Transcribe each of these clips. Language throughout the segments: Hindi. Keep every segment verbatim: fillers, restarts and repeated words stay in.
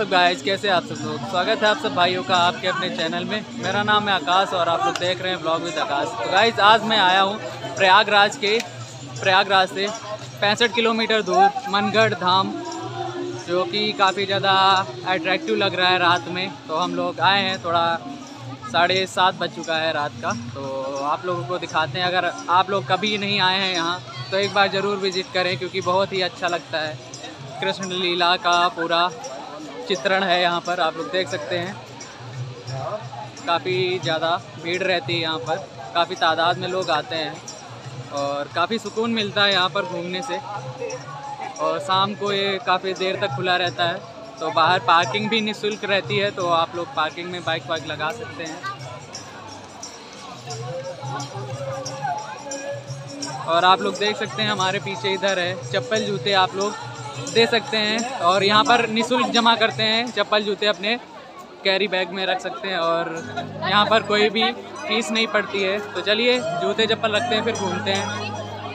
व्हाट्सअप गाइस, कैसे आप सब लोग। स्वागत है आप सब भाइयों का आपके अपने चैनल में। मेरा नाम है आकाश और आप लोग देख रहे हैं ब्लॉग विद आकाश। तो गाइस आज मैं आया हूँ प्रयागराज के प्रयागराज से पैंसठ किलोमीटर दूर मनगढ़ धाम, जो कि काफ़ी ज़्यादा अट्रैक्टिव लग रहा है रात में। तो हम लोग आए हैं, थोड़ा साढ़े सात बज चुका है रात का, तो आप लोगों को दिखाते हैं। अगर आप लोग कभी नहीं आए हैं यहाँ तो एक बार ज़रूर विज़िट करें, क्योंकि बहुत ही अच्छा लगता है। कृष्ण लीला का पूरा चित्रण है यहाँ पर, आप लोग देख सकते हैं। काफ़ी ज़्यादा भीड़ रहती है यहाँ पर, काफ़ी तादाद में लोग आते हैं और काफ़ी सुकून मिलता है यहाँ पर घूमने से। और शाम को ये काफ़ी देर तक खुला रहता है, तो बाहर पार्किंग भी निःशुल्क रहती है, तो आप लोग पार्किंग में बाइक वाइक लगा सकते हैं। और आप लोग देख सकते हैं हमारे पीछे इधर है चप्पल जूते, आप लोग दे सकते हैं और यहाँ पर निःशुल्क जमा करते हैं। चप्पल जूते अपने कैरी बैग में रख सकते हैं और यहाँ पर कोई भी फीस नहीं पड़ती है। तो चलिए जूते चप्पल रखते हैं, फिर घूमते हैं।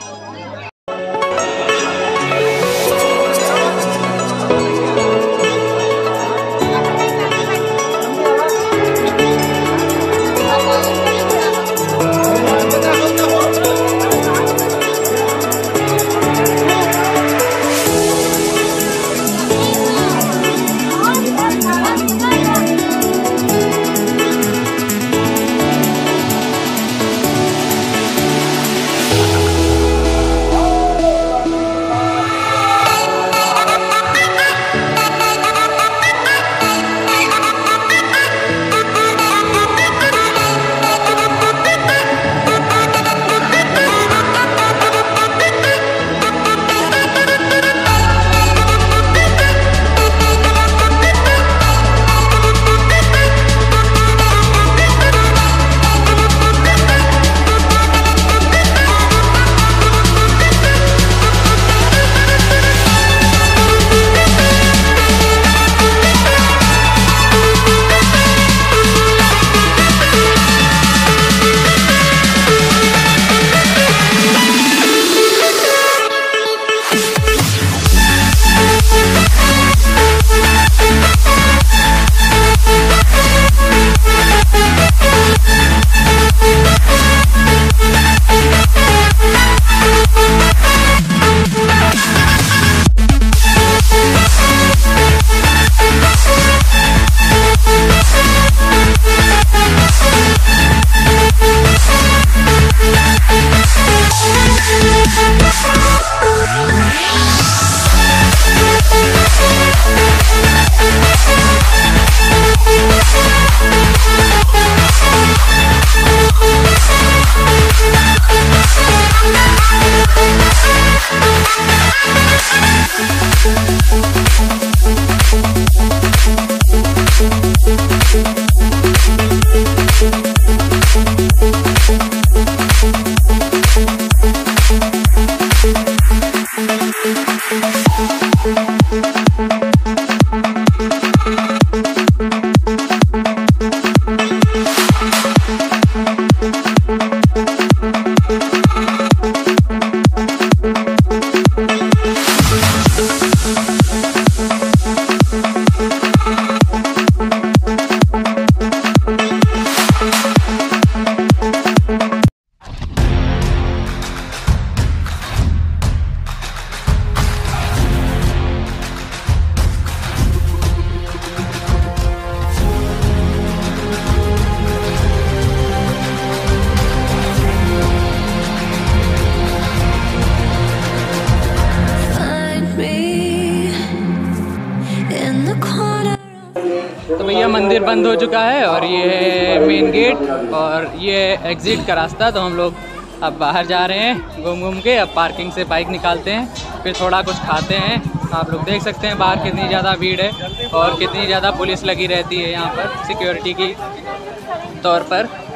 तो भैया मंदिर बंद हो चुका है और ये है मेन गेट और ये एग्ज़िट का रास्ता। तो हम लोग अब बाहर जा रहे हैं घूम घूम के। अब पार्किंग से बाइक निकालते हैं, फिर थोड़ा कुछ खाते हैं। आप लोग देख सकते हैं बाहर कितनी ज़्यादा भीड़ है और कितनी ज़्यादा पुलिस लगी रहती है यहाँ पर सिक्योरिटी की तौर पर।